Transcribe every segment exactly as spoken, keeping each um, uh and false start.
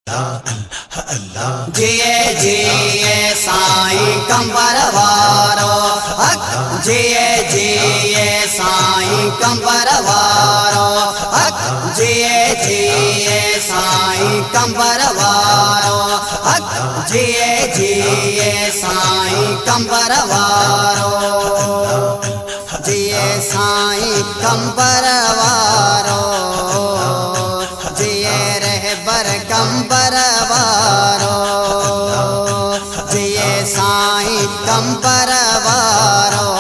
जिए जिए साईं कंबर वारो हक जिए जिए साईं कंबर वारो हक जिए जिए साईं कंबर वारो हक जिए जिए साईं कंबर वारो जिए साईं कंबर वारो जिए रहबर कंबर वारो जिए साईं कंबर वारो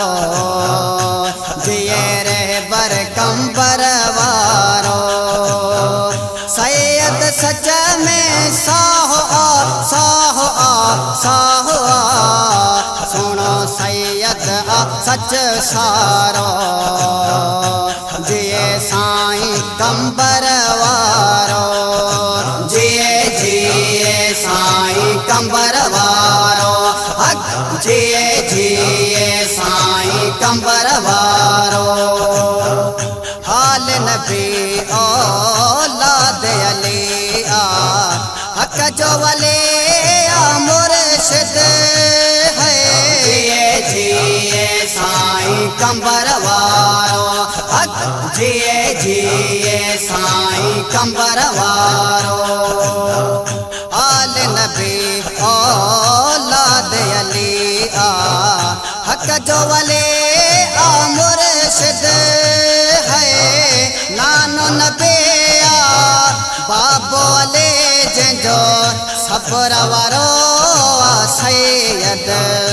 जिए रहबर कंबर वारो सैयद सच में साहो आ साहो आ साहो आ सुनो सैयद आ सच सारो जिए साईं कंबर वारो जिए जिए साईं कंबर वारो हक जिए जिए साईं कंबर वारो हाल नबी औलाद अली आ हक जो वली आ मुर्शिद है जिए जिए साईं कंबर वारो हक जिए जिए साईं कंबर वारो आल नबी औलाद अली आ हक जो वली आ मुर्शिद है नानो नबी आ बाबो अली जंजो सबर वारो आ सैयद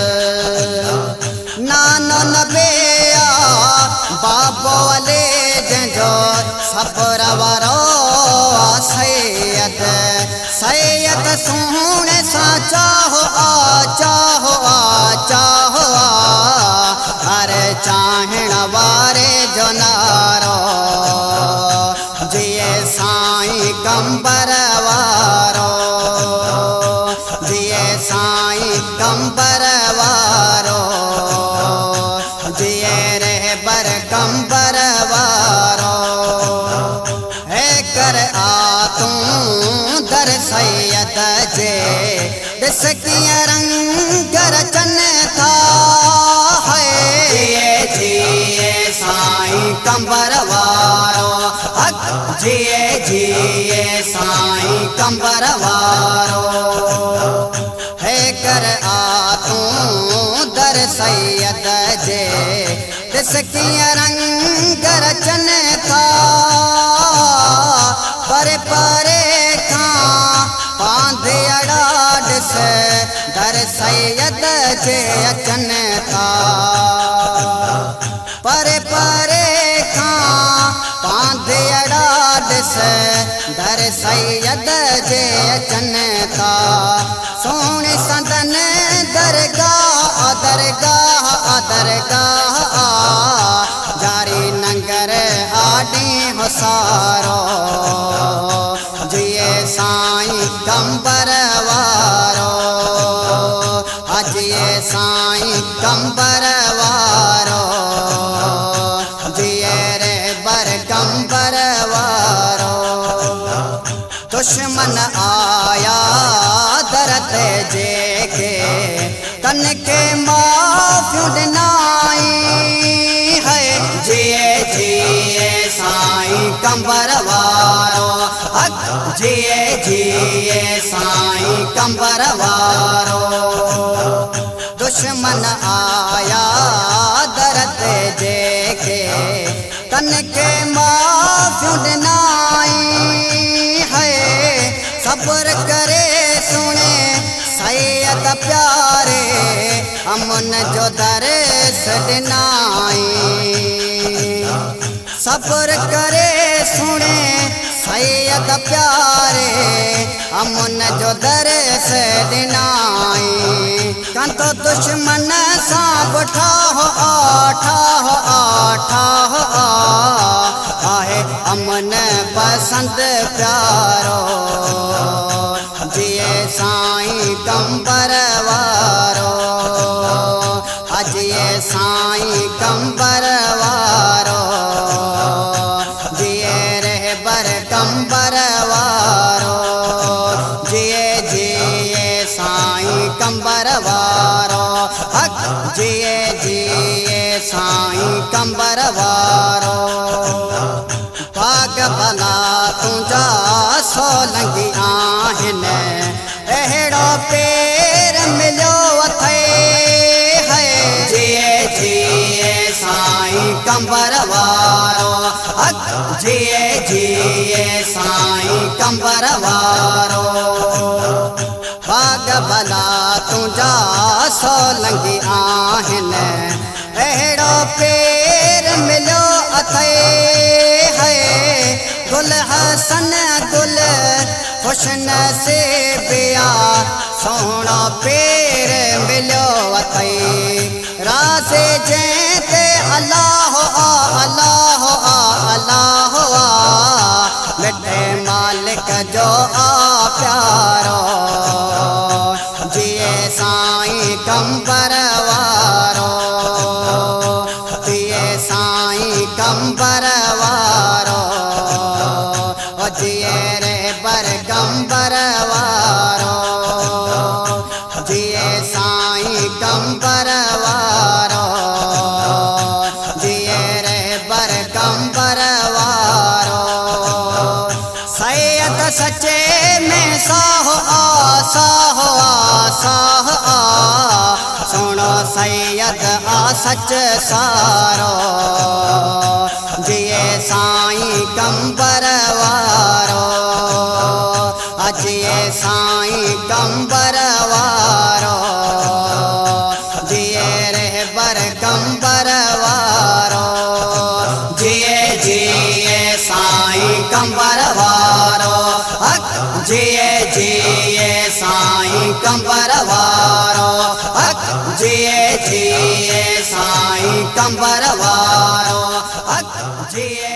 नानो नबी आ बाबो अली जंजो सबर वारो आ सैयद सैयद सोहणे सा चाहो आ चाहो आ चाहो आ अरे चाहण वारे जो नारो जिए साईं कंबर वारो जिए साईं कंबर वारो जिए रहबर कंबर वारो है कर आ तू दर सैयद जे दिस किया रंग रचन था है जिए जिए साईं कंबर वारो हक जिए जिए साईं कंबर वारो है कर आ तू दर सैयद जे दिस किया रंग रचन था परे परे खां पांधे अड़ाड़ से दर सैयद जे अचन था परे परे खां पांधे अड़ाड़ से दर सैयद जे अचन था सोने संदन दरगाह दरगाह दरगाह जारी नंगर आडी होसारो जिए साईं कंबर वारो जिए साईं कंबर वारो जिए रहबर कंबर वारो दुश्मन आया दरते जेके तन के माफ़ियूं ॾिनाई है जिए जिए साईं कंबर वारो हक जिए जिए साईं कंबर वारो दुश्मन आया दरते जेके तन के माफ़ियूं ॾिनाई है सब्र करे सुने सैयद प्यारे अमन जो दरस ॾिनाई सब्र करे सुने सैयद प्यारे अमन जो दरस ॾिनाई कंतो दुश्मन सां ठाहो आ ठाहो आ ठाहो आ आहे अमन पसंद प्यारो जिए साईं कंबर वारो जिए साईं कंबर वारो जिए रहबर कंबर वारो कंबर वारो भाग भला तुंहिंजा सोलंगी आहिनि अहिड़ो पेर मिलियो अथई है जिए जिए साईं कंबर वारो जिए जिए साईं कंबर वारो भाग भला तुंहिंजा सोलंगी आहिनि अहिड़ो पेर मिलियो अथई है गुल हसन गुल खुश नसीबिया सोहणो पेर मिलियो अथई राज़ जंहिं ते अलाह आ अलाह आ अलाह आ मिठे मालिक जो आ प्यारो जिए साईं कंबर वारो जिए साईं कंबर वारो जिए रे बर कंबर वारो जिए साईं कंबर वारो जिए रे बर कंबर वारो सैयद सचे में साहो आ साहो आ साह आ सुनो सैयद आ सच सारो जिए साईं कंबर वारो जिए साईं कंबर वारो जिए रे बर कंबर वारो जिए जिए साईं कंबर वारो जिए जिए साईं कंबर वारो जिए जिए साईं कंबर वारो जिए